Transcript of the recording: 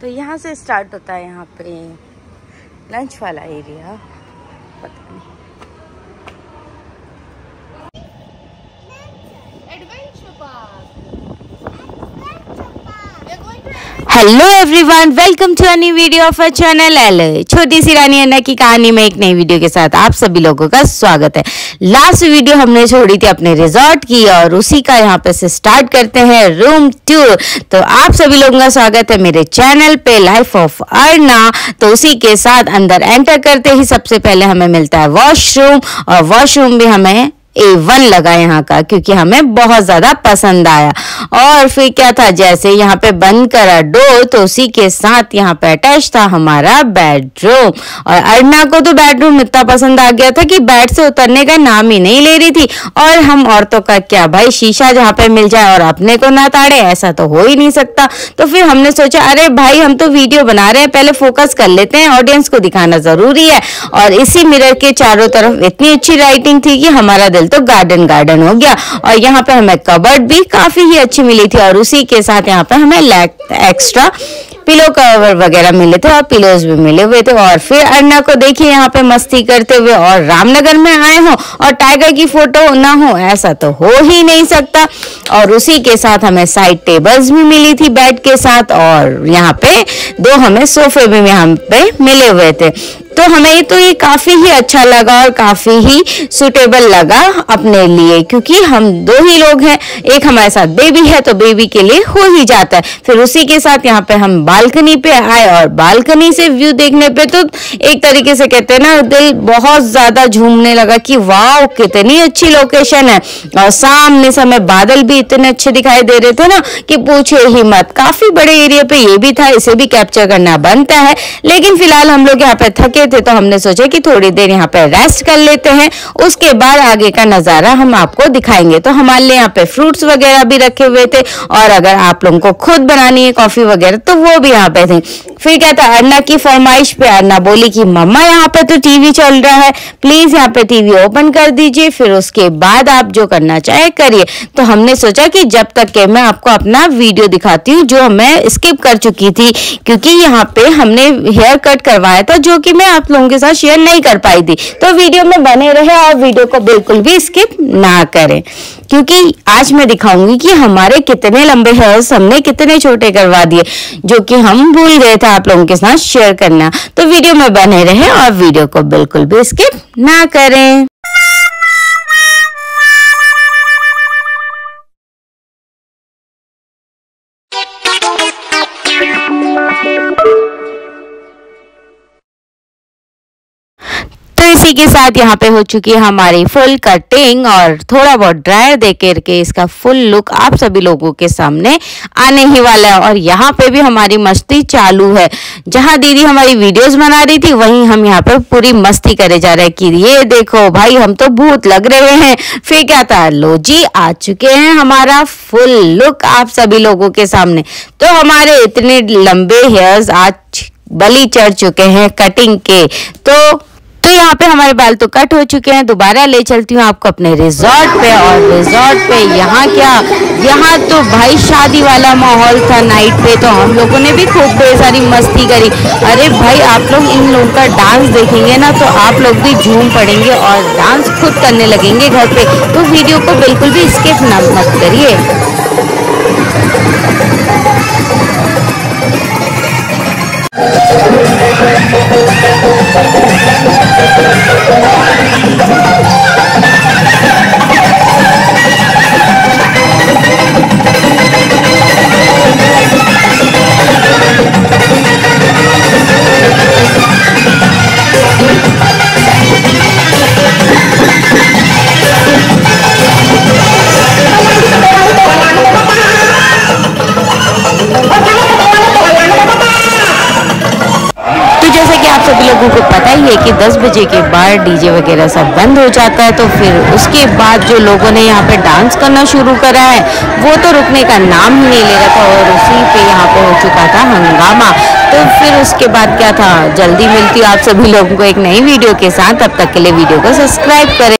तो यहाँ से स्टार्ट होता है यहाँ पे लंच वाला एरिया। पता नहीं hello everyone, welcome to a new video of a channel L. छोटी सी रानी अन्ना की कहानी में एक नई वीडियो के साथ आप सभी लोगों का स्वागत है। लास्ट वीडियो हमने छोड़ी थी अपने रिजॉर्ट की और उसी का यहाँ पे से स्टार्ट करते हैं रूम टूर। तो आप सभी लोगों का स्वागत है मेरे चैनल पे लाइफ ऑफ अर्ना। तो उसी के साथ अंदर एंटर करते ही सबसे पहले हमें मिलता है वॉशरूम, और वॉशरूम भी हमें A1 लगा यहाँ का, क्योंकि हमें बहुत ज्यादा पसंद आया। और फिर क्या था, जैसे यहाँ पे बंद करा डोर तो उसी के साथ यहाँ पे अटैच था हमारा बेडरूम। और अर्ना को तो बेडरूम इतना पसंद आ गया था कि बेड से उतरने का नाम ही नहीं ले रही थी। और हम औरतों का क्या भाई, शीशा जहाँ पे मिल जाए और अपने को ना ताड़े, ऐसा तो हो ही नहीं सकता। तो फिर हमने सोचा अरे भाई हम तो वीडियो बना रहे हैं, पहले फोकस कर लेते हैं, ऑडियंस को दिखाना जरूरी है। और इसी मिरर के चारों तरफ इतनी अच्छी लाइटिंग थी कि हमारा दिल तो गार्डन गार्डन हो गया। और यहाँ पे हमें कबर्ड भी काफी ही अच्छी मिली थी, और उसी के साथ यहाँ पे हमें एक्स्ट्रा पिलो कवर वगैरह मिले थे और पिलोज भी मिले हुए थे। और फिर अर्ना को देखिए यहाँ पे मस्ती करते हुए, और रामनगर में आए हो और टाइगर की फोटो ना हो, ऐसा तो हो ही नहीं सकता। और उसी के साथ हमें साइड टेबल्स भी मिली थी बेड के साथ, और यहाँ पे दो हमें सोफे भी यहाँ पे मिले हुए थे। तो हमें तो ये काफी ही अच्छा लगा और काफी ही सुटेबल लगा अपने लिए, क्योंकि हम दो ही लोग हैं, एक हमारे साथ बेबी है तो बेबी के लिए हो ही जाता है। फिर उसी के साथ यहाँ पे हम बालकनी पे आए, और बालकनी से व्यू देखने पे तो एक तरीके से कहते हैं ना, दिल बहुत ज्यादा झूमने लगा कि वाह कितनी अच्छी लोकेशन है। और सामने से हमें बादल भी इतने अच्छे दिखाई दे रहे थे ना कि पूछे ही मत। काफी बड़े एरिया पे ये भी था, इसे भी कैप्चर करना बनता है। लेकिन फिलहाल हम लोग यहाँ पे थके थे तो हमने सोचा कि थोड़ी देर यहाँ पे रेस्ट कर लेते हैं, उसके बाद आगे का नजारा हम आपको दिखाएंगे। तो हमारे लिए यहाँ पे फ्रूट्स वगैरह भी रखे हुए थे, और अगर आप लोगों को खुद बनानी है कॉफी वगैरह तो वो भी यहाँ पे थे। फिर क्या था, अर्ना की फरमाइश पे अर्ना बोली कि मम्मा यहाँ पे तो टीवी चल रहा है, प्लीज यहाँ पे टीवी ओपन कर दीजिए, फिर उसके बाद आप जो करना चाहे करिए। तो हमने सोचा कि जब तक के मैं आपको अपना वीडियो दिखाती हूँ जो मैं स्किप कर चुकी थी, क्योंकि यहाँ पे हमने हेयर कट करवाया था जो कि मैं आप लोगों के साथ शेयर नहीं कर पाई थी। तो वीडियो में बने रहे और वीडियो को बिल्कुल भी स्किप ना करें, क्योंकि आज मैं दिखाऊंगी कि हमारे कितने लंबे हेयर्स हमने कितने छोटे करवा दिए, जो कि हम भूल गए थे आप लोगों के साथ शेयर करना। तो वीडियो में बने रहे और वीडियो को बिल्कुल भी स्किप ना करें। इसी के साथ यहाँ पे हो चुकी है हमारी फुल कटिंग, और थोड़ा बहुत ड्रायर दे करके इसका फुल लुक आप सभी लोगों के सामने आने ही वाला है। और यहाँ पे भी हमारी मस्ती चालू है, जहाँ दीदी हमारी वीडियोस बना रही थी वहीं हम यहाँ पे पूरी मस्ती करे जा रहे हैं कि ये देखो भाई हम तो भूत लग रहे हैं। फिर क्या था, लो जी आ चुके हैं हमारा फुल लुक आप सभी लोगों के सामने। तो हमारे इतने लंबे हेयर्स आज बलि चढ़ चुके हैं कटिंग के। तो यहाँ पे हमारे बाल तो कट हो चुके हैं। दोबारा ले चलती हूँ आपको अपने रिजॉर्ट पे, और रिजॉर्ट पे यहाँ क्या, यहाँ तो भाई शादी वाला माहौल था नाइट पे। तो हम लोगों ने भी खूब ढेर सारी मस्ती करी। अरे भाई आप लोग इन लोगों का डांस देखेंगे ना तो आप लोग भी झूम पड़ेंगे और डांस खुद करने लगेंगे घर पे। तो वीडियो को बिल्कुल भी स्किप ना मत करिए। लोगों को पता ही है कि 10 बजे के बाद डीजे वगैरह सब बंद हो जाता है। तो फिर उसके बाद जो लोगों ने यहाँ पे डांस करना शुरू करा है वो तो रुकने का नाम ही नहीं ले रहा था, और उसी पे यहाँ पे हो चुका था हंगामा। तो फिर उसके बाद क्या था, जल्दी मिलती हूँ आप सभी लोगों को एक नई वीडियो के साथ। तब तक के लिए वीडियो को सब्सक्राइब करें।